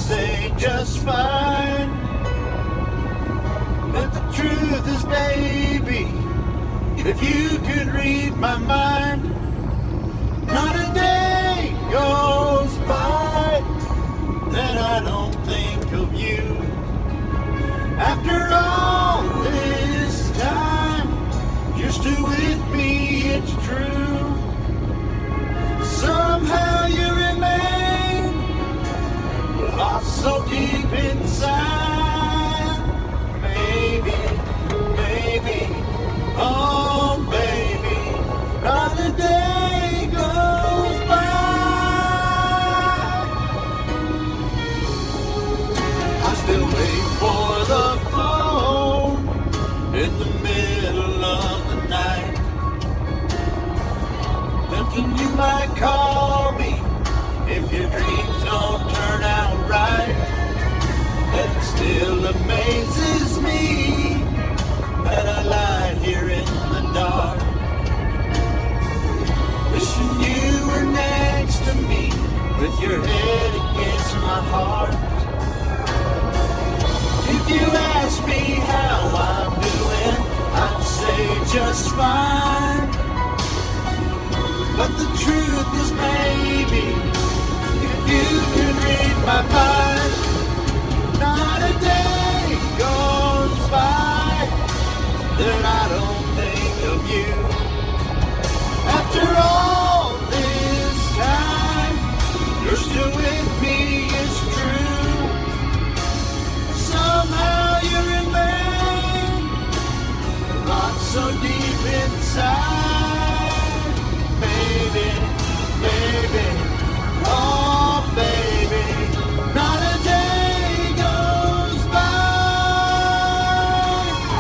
say just fine. But the truth is, baby, if you could read my mind, not a day goes by that I don't think of you. After all this time, you're still with me, it's true. Somehow you remain lost so deep inside. Maybe, maybe, oh baby, not a day goes by. I still wait for the phone in the middle of the night, thinking you might call me if your dreams don't turn out right. It still amazes me that I lie here in the dark, wishing you were next to me with your head against my heart. If you ask me how I'm doing, I'd say just fine. But the truth is, maybe, if you could read my mind, not a day goes by that I don't think of you. After all this time, you're still with me, it's true. Somehow you remain locked so deep inside. Baby, baby, oh baby, not a day goes by.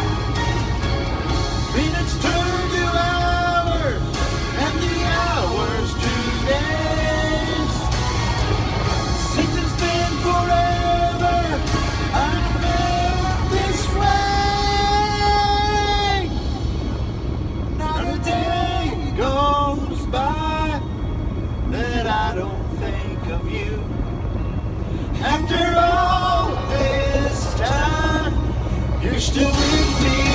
Minutes turn to hours, and the hours to days. Since it's been forever, I felt this way. Not a day goes by that I don't think of you. After all this time, you're still with me.